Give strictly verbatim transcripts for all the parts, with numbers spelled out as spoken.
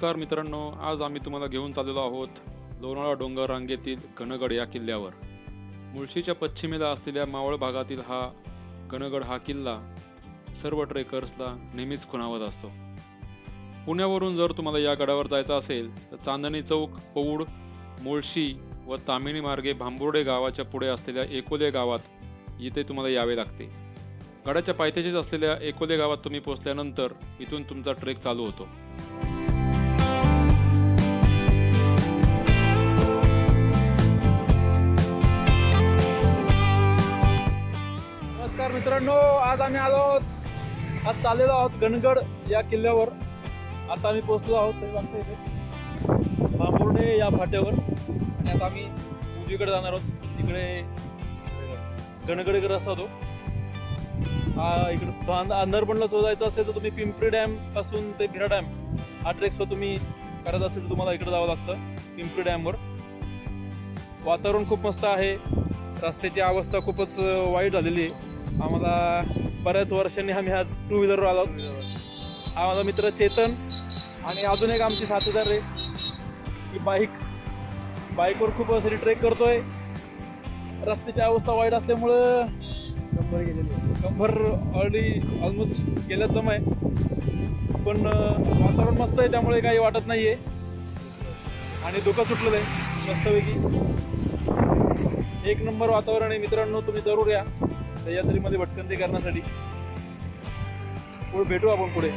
नमस्कार मित्रांनो, आज आम्ही तुम्हाला घेऊन चाललेलो आहोत लोणावळा डोंगर रांगेतील घनगड या किल्ल्यावर। मुळशीच्या पश्चिमेला असलेल्या मावळ भागातील हा घनगड हा किल्ला सर्व ट्रेकर्सला नेहमीच खुणावत असतो। पुण्यावरून जर तुम्हाला या गडावर जायचं असेल तर चांदणी चौक, पौड, मुळशी व ताम्हिणी मार्गे भांबुर्डे गावाच्या पुढे असलेल्या एकोले गावात इथे तुम्हाला यावे लागते। गडाच्या पायथ्याशीच असलेल्या एकोले गावात तुम्ही पोहोचल्यानंतर इथून तुमचा ट्रेक चालू होतो। नमस्कार मित्रांनो, आज आम्ही आलो आहोत आज चाललेलो आहोत घनगड या किल्ल्यावर। आता आम्ही पोहोचलो आहोत ते इथे भांबुर्डे या फाट्यावर आणि आता आम्ही उजवीकडे जाणार आहोत। तिकडे घनगडकडे रस्ता होतो हा। इकडे अंदरपणला शोधायचं असेल तर तुम्ही पिंपरी डॅम पासून ते भिडा डॅम हा ट्रेक सुद्धा तुम्ही करत असेल तर तुम्हाला इकडे जावं लागतं पिंपरी डॅमवर। वातावरण खूप मस्त आहे, रस्त्याची अवस्था खूपच वाईट झालेली आहे। आम्हाला बऱ्याच वर्षांनी आम्ही आज टू व्हीलरवर आलो। हा माझा मित्र चेतन आणि अजून एक आमची साथीदार आहे की बाईक बाईकवर खूप असे ट्रेक करतोय। रस्त्याची अवस्था वाईट असल्यामुळं कंबर गेलेली कंबर ऑलरेडी ऑलमोस्ट गेल्याच जमा आहे, पण वातावरण मस्त आहे त्यामुळे काही वाटत नाही आहे आणि धुकं सुटलेलं आहे मस्तपैकी। एक नंबर वातावरण आहे मित्रांनो, तुम्ही जरूर या सह्याद्रीमध्ये भटकंती करण्यासाठी। पुढे भेटू आपण पुढे।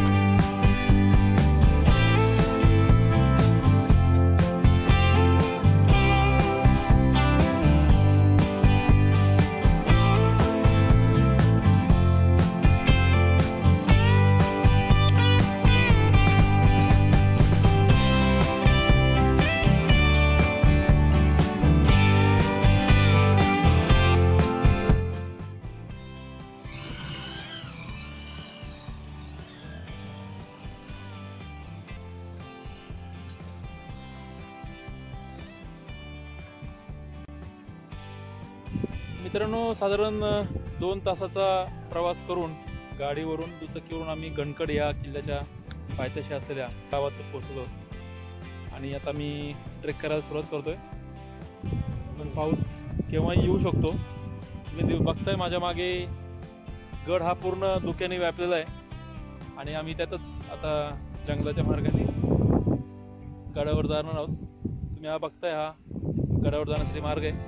मित्रांनो, साधारण दोन तासाचा प्रवास करून गाडीवरून दुचाकीवरून आम्ही घनगड या किल्ल्याच्या पायथ्याशी असलेल्या गावात पोहोचलो आणि आता मी ट्रेक करायला सुरुवात करतोय। पण पाऊस केव्हाही येऊ शकतो। तुम्ही बघताय माझ्या मागे गड हा पूर्ण धुक्याने व्यापलेला आहे आणि आम्ही त्यातच आता जंगलाच्या मार्गाने गडावर जाणार आहोत। तुम्ही हा बघताय, हा गडावर जाण्यासाठी मार्ग आहे।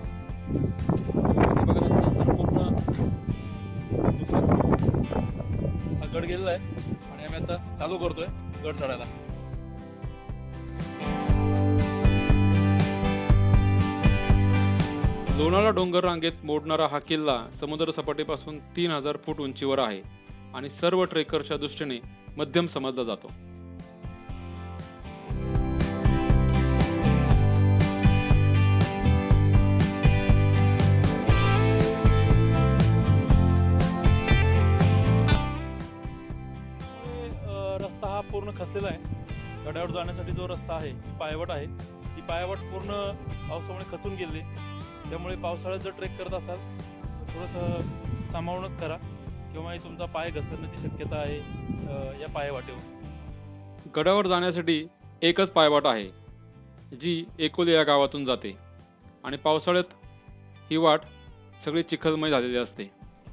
पूर्ण हा गड गेलेला आहे आणि आम्ही आता चालू करतोय गड चढायला। लोणावळा डोंगर रांगेत मोडणारा हा किल्ला समुद्र सपाटीपासून तीन हजार फूट उंचीवर आहे आणि सर्व ट्रेकरच्या दृष्टीने मध्यम समजला जातो। रस्ता हा पूर्ण खचलेला आहे। गडावर जाण्यासाठी जो रस्ता आहे ती पायवाट आहे, ती पायवाट पूर्ण पावसामुळे खचून गेली। त्यामुळे पावसाळ्यात जर ट्रेक करत असाल तर थोडंसं सांभाळूनच करा किंवा तुमचा पाय घसरण्याची शक्यता आहे या पायवाटेवर। गडावर जाण्यासाठी एकच पायवाट आहे जी एकोले या गावातून जाते आणि पावसाळ्यात ही वाट सगळी चिखलमय झालेली असते।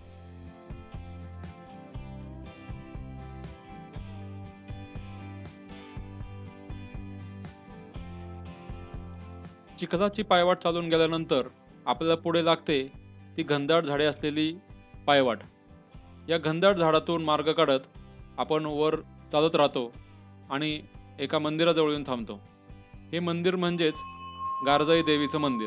चिखलाची पायवाट चालून गेल्यानंतर आपल्याला पुढे लागते ती घनदाट झाडे असलेली पायवाट। या घनदाट झाडातून मार्ग काढत आपण वर चालत राहतो आणि एका मंदिराजवळ येऊन थांबतो। हे मंदिर म्हणजेच गारजाई देवीचं मंदिर।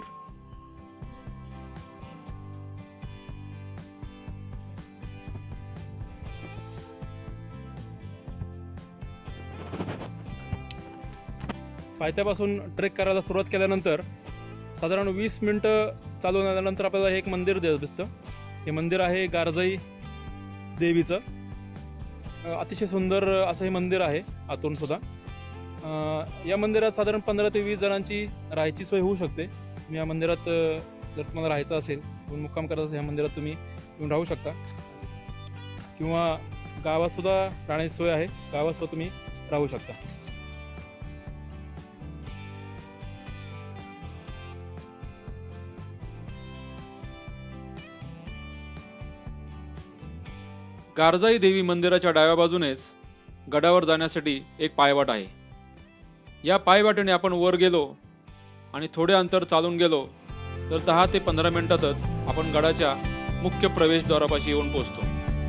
पायथ्यापासून ट्रेक करायला सुरुवात केल्यानंतर साधारण वीस मिनटं चालून आल्यानंतर आपल्याला हे एक मंदिर दिसतं। हे मंदिर आहे गारजाई देवीचं। अतिशय सुंदर असं हे मंदिर आहे आतून सुद्धा। या मंदिरात साधारण पंधरा ते वीस जणांची राहायची सोय होऊ शकते। तुम्ही या मंदिरात जर तुम्हाला राहायचं असेल, मुक्काम करायचं असेल, या मंदिरात तुम्ही येऊन राहू शकता किंवा गावात सुद्धा राहण्याची सोय आहे, गावात सुद्धा तुम्ही राहू शकता। गारजाई देवी मंदिराच्या डाव्या बाजूनेच गडावर जाण्यासाठी एक पायवाट आहे। या पायवाटेने आपण वर गेलो आणि थोडे अंतर चालून गेलो तर दहा ते पंधरा मिनिटातच आपण गडाच्या मुख्य प्रवेशद्वारापाशी येऊन पोहोचतो।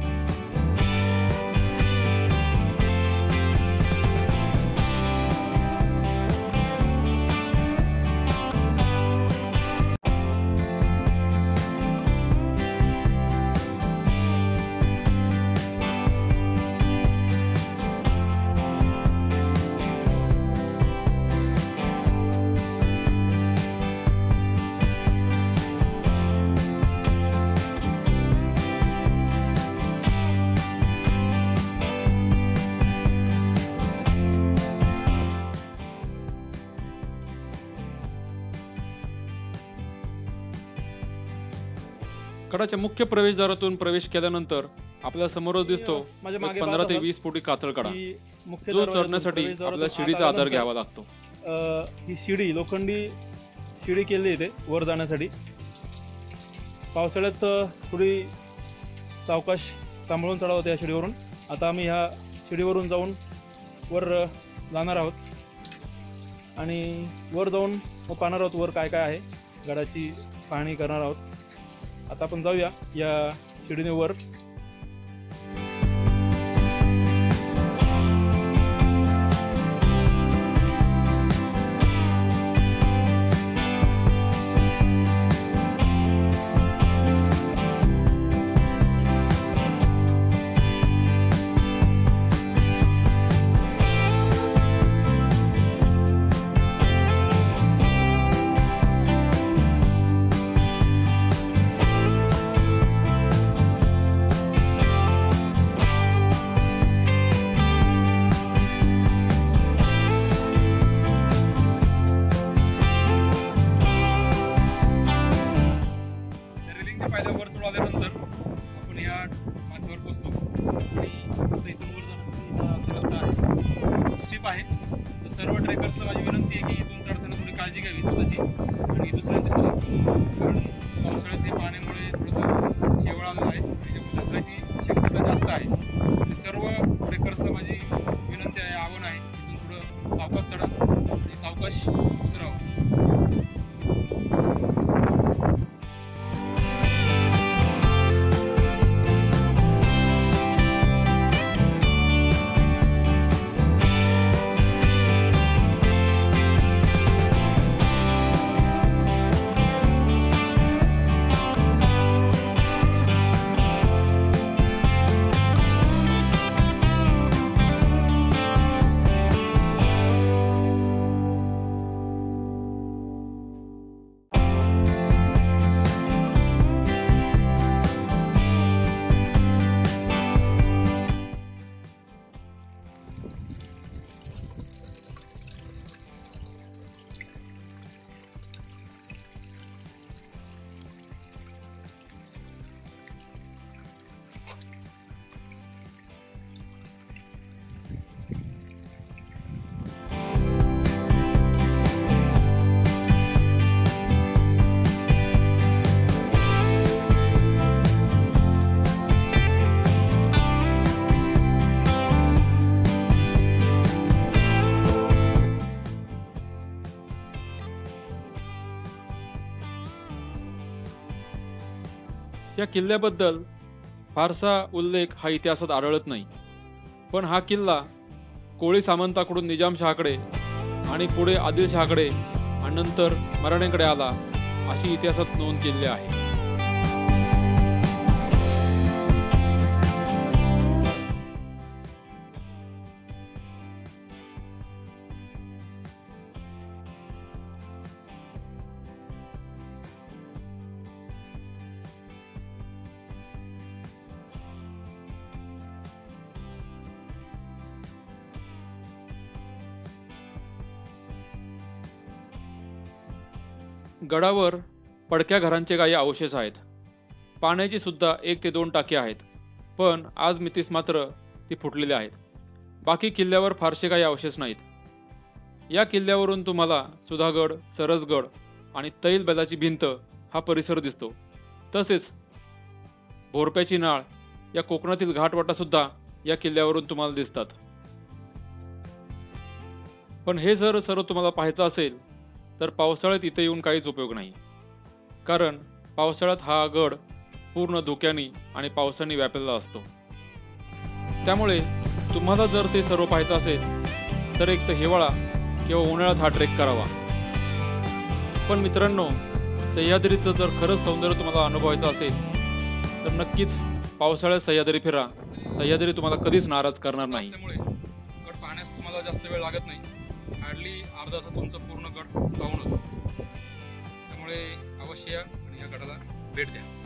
गडाच्या मुख्य प्रवेशद्वारातून प्रवेश केल्यानंतर आपल्या समोर दिसतो पंधरा ते वीस फुटी कातळ कडा, जो चढण्यासाठी आपल्याला शिडीचा आधार घ्यावा लागतो। ही शिडी लोखंडी शिडी केली इथे वर जाण्यासाठी। पावसाळ्यात थोडी सावकाश सांभाळून चढावं होतं या शिडीवरून। आता आम्ही ह्या शिडीवरून जाऊन वर जाणार आहोत आणि वर जाऊन मग पाहणार आहोत वर काय काय आहे, गडाची पाहणी करणार आहोत। आता आपण जाऊया या शिडीने वर। सर्व ट्रेकर्सला माझी विनंती आहे की इथून चढताना थोडी काळजी घ्यावी स्वतःची आणि दुसऱ्यांची सुद्धा, कारण पावसाळ्यात हे पाण्यामुळे थोडंसं शेवळ आलेलं आहे, त्याच्यामुळे घसरायची शक्यता जास्त आहे। सर्व ट्रेकर्सला माझी विनंती आहे, आव्हान आहे, इथून थोडं सावकाश चढा आणि सावकाश उतरावं। या किल्ल्याबद्दल फारसा उल्लेख हा इतिहासात आढळत नाही, पण हा किल्ला कोळी सामंताकडून निजामशहाकडे आणि पुढे आदिलशहाकडे आणि नंतर मराठ्यांकडे आला अशी इतिहासात नोंद केलेली आहे। गडावर पडक्या घरांचे काही अवशेष आहेत, पाण्याची सुद्धा एक ते दोन टाके आहेत, पण आज मितीस मात्र ती फुटलेली आहेत। बाकी किल्ल्यावर फारसे काही अवशेष नाहीत। या किल्ल्यावरून तुम्हाला सुधागड, सरसगड आणि तैलबैलाची भिंत हा परिसर दिसतो। तसेच भोरप्याची नाळ या कोकणातील घाटवाटा सुद्धा या किल्ल्यावरून तुम्हाला दिसतात. पण हे जर सर्व तुम्हाला पाहायचं असेल तर पावसाळ्यात इथे येऊन काहीच उपयोग नाही, कारण पावसाळ्यात हा गड पूर्ण धुक्याने आणि पावसाने व्यापलेला असतो. त्यामुळे तुम्हाला जर ते सर्व पाहायचं असेल तर एक तर हिवाळा किंवा उन्हाळ्यात हा ट्रेक करावा. पण मित्रांनो, सह्याद्रीचं जर खरंच सौंदर्य तुम्हाला अनुभवायचं असेल तर नक्कीच पावसाळ्यात सह्याद्री फिरा. सह्याद्री तुम्हाला कधीच नाराज करणार नाही. त्यामुळे गड पाहण्यास तुम्हाला जास्त वेळ लागत नाही, हार्डली अर्धा तासात तुमचं पूर्ण गड पाहून होतो. त्यामुळे अवश्य या आणि या गडाला भेट द्या.